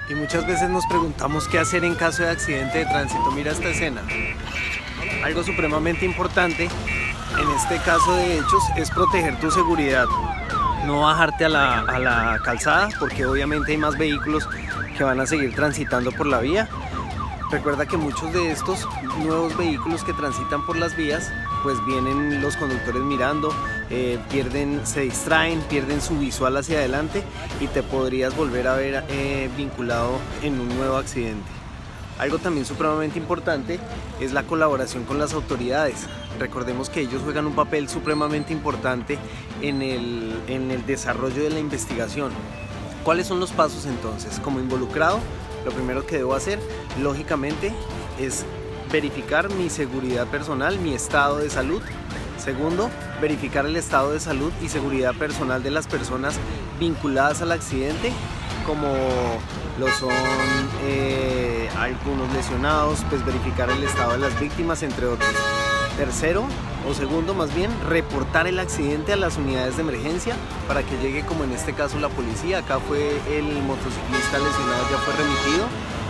Y muchas veces nos preguntamos qué hacer en caso de accidente de tránsito. Mira esta escena. Algo supremamente importante en este caso de hechos es proteger tu seguridad. No bajarte a la calzada, porque obviamente hay más vehículos que van a seguir transitando por la vía. Recuerda que muchos de estos nuevos vehículos que transitan por las vías, pues vienen los conductores mirando, se distraen, pierden su visual hacia adelante y te podrías volver a ver vinculado en un nuevo accidente. Algo también supremamente importante es la colaboración con las autoridades. Recordemos que ellos juegan un papel supremamente importante en el desarrollo de la investigación. ¿Cuáles son los pasos entonces? Como involucrado, lo primero que debo hacer, lógicamente, es verificar mi seguridad personal, mi estado de salud. Segundo, verificar el estado de salud y seguridad personal de las personas vinculadas al accidente, como lo son algunos lesionados, pues verificar el estado de las víctimas, entre otros. Tercero, o segundo más bien, reportar el accidente a las unidades de emergencia para que llegue, como en este caso, la policía. Acá fue el motociclista lesionado, ya fue remitido.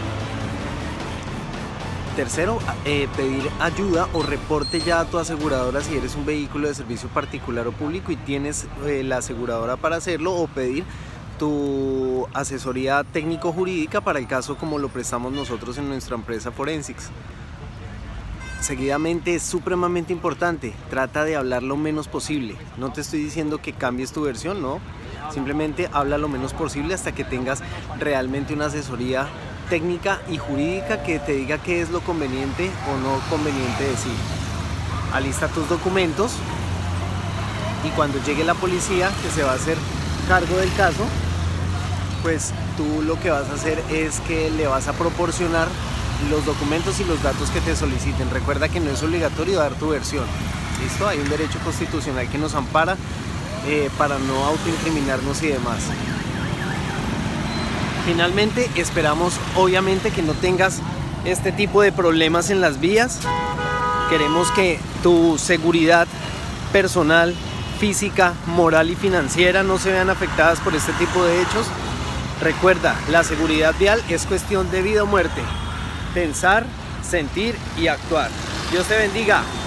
Tercero, pedir ayuda o reporte ya a tu aseguradora si eres un vehículo de servicio particular o público y tienes la aseguradora para hacerlo, o pedir tu asesoría técnico-jurídica para el caso como lo prestamos nosotros en nuestra empresa Forensics. Seguidamente, es supremamente importante, trata de hablar lo menos posible. No te estoy diciendo que cambies tu versión, no. Simplemente habla lo menos posible hasta que tengas realmente una asesoría técnica y jurídica que te diga qué es lo conveniente o no conveniente decir. Alista tus documentos y cuando llegue la policía, que se va a hacer cargo del caso, pues tú lo que vas a hacer es que le vas a proporcionar los documentos y los datos que te soliciten. Recuerda que no es obligatorio dar tu versión. ¿Listo? Hay un derecho constitucional que nos ampara para no autoincriminarnos y demás. Finalmente, esperamos obviamente que no tengas este tipo de problemas en las vías. Queremos que tu seguridad personal, física, moral y financiera no se vean afectadas por este tipo de hechos. Recuerda, la seguridad vial es cuestión de vida o muerte. Pensar, sentir y actuar. Dios te bendiga.